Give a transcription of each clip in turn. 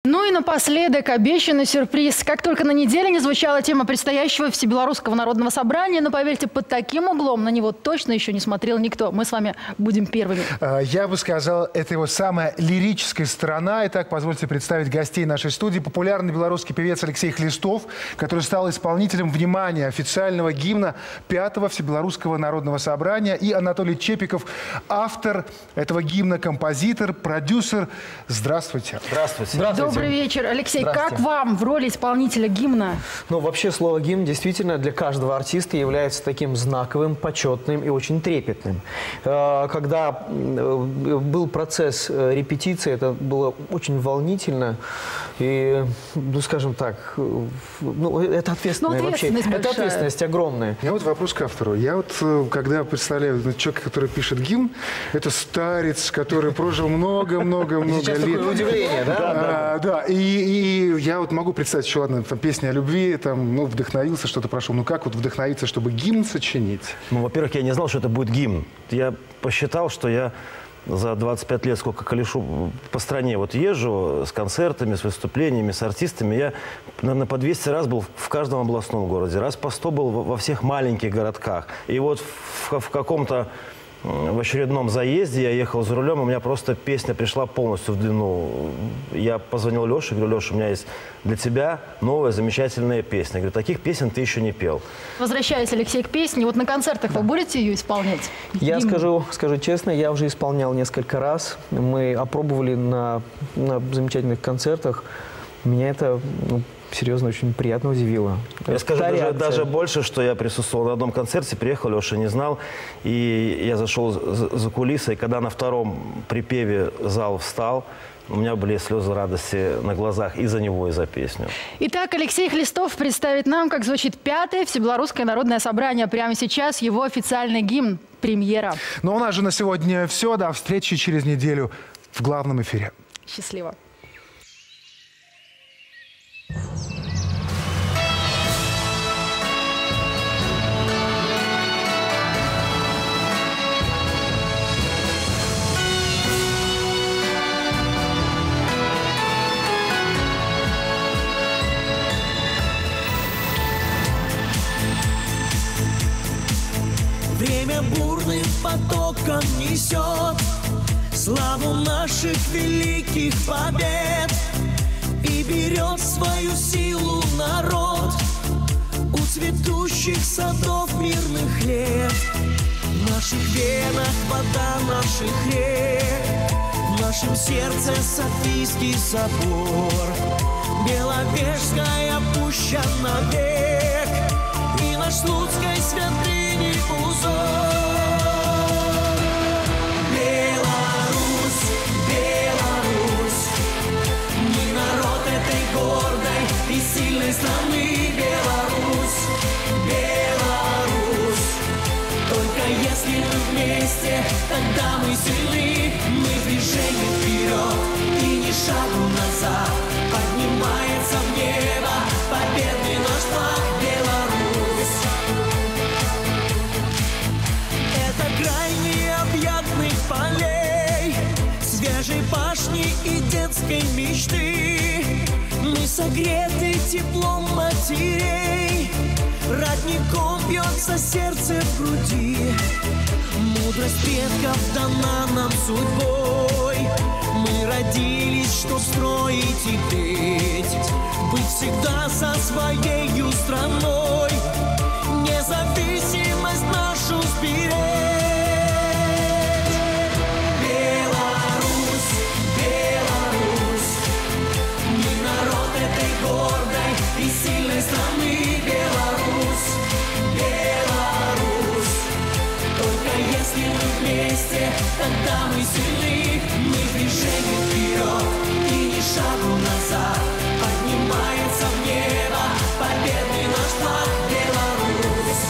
Ну и напоследок обещанный сюрприз. Как только на неделе не звучала тема предстоящего Всебелорусского народного собрания, но поверьте, под таким углом на него точно еще не смотрел никто. Мы с вами будем первыми. Я бы сказал, это его самая лирическая сторона. Итак, позвольте представить гостей нашей студии. Популярный белорусский певец Алексей Хлистов, который стал исполнителем, внимания, официального гимна 5-го Всебелорусского народного собрания. И Анатолий Чепиков, автор этого гимна, композитор, продюсер. Здравствуйте. Здравствуйте. Здравствуйте. Добрый вечер. Алексей, как вам в роли исполнителя гимна? Ну, вообще, слово «гимн» действительно для каждого артиста является таким знаковым, почетным и очень трепетным. Когда был процесс репетиции, это было очень волнительно. И, ну, скажем так, ну, это ответственность вообще. Это ответственность огромная. У меня вот вопрос к автору. Я вот, когда представляю человека, который пишет гимн, это старец, который прожил много-много-много лет. Сейчас такое удивление, да? Да, и я вот могу представить еще, ладно, там песня о любви, там, ну, вдохновился, что-то прошел. Ну, как вот вдохновиться, чтобы гимн сочинить? Ну, во-первых, я не знал, что это будет гимн. Я посчитал, что я за 25 лет, сколько колешу по стране, вот езжу с концертами, с выступлениями, с артистами, я, наверное, по 200 раз был в каждом областном городе, раз по 100 был во всех маленьких городках. И вот в каком-то в очередном заезде я ехал за рулем, у меня просто песня пришла полностью в длину. Я позвонил Леше, говорю: Леша, у меня есть для тебя новая замечательная песня. Я говорю: таких песен ты еще не пел. Возвращаясь, Алексей, к песне, вот на концертах вы будете ее исполнять? Я скажу честно, я уже исполнял несколько раз. Мы опробовали на замечательных концертах. Меня это, ну, серьезно, очень приятно удивило. Я скажу даже больше, что я присутствовал на одном концерте, приехал, Леша не знал, и я зашел за кулисы, и когда на втором припеве зал встал, у меня были слезы радости на глазах и за него, и за песню. Итак, Алексей Хлистов представит нам, как звучит 5-е Всебелорусское народное собрание. Прямо сейчас его официальный гимн «Премьера». Но у нас же на сегодня все. До встречи через неделю в главном эфире. Счастливо. Время бурным потоком несет славу наших великих побед, и берет свою силу народ у цветущих садов мирных лет. В наших венах вода наших рек, в нашем сердце Софийский собор, Беловежская пуща навек, и наш Слуцкой святыни узор. Беларусь, Беларусь, мы народ этой гордой и сильной страны. Беларусь, Беларусь, только если мы вместе, тогда мы сильны. Мы в движении вперед и ни шагу назад, поднимается в небо победный наш флаг. Беларусь, это край необъятных полей, свежей башни и детской мечты. Мы согреты теплом матерей, родником бьется сердце в груди. Мудрость предков дана нам судьбой, мы родились, чтоб строить и петь, быть всегда со своею страной, независимость нашу сберечь. Беларусь, Беларусь, мы народ этой гордой и сильной страны. Беларусь, Беларусь, только если мы вместе, тогда мы сильны. Мы в движении вперед и ни шагу назад, поднимается в небо победный наш флаг. Беларусь.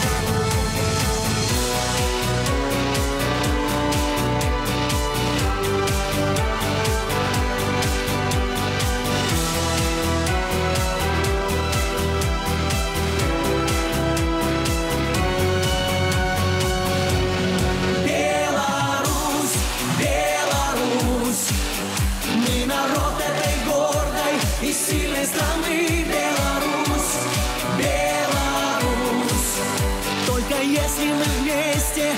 Беларусь, Беларусь, мы народ этой гордой сильной страны Беларусь, Беларусь. Только если мы вместе,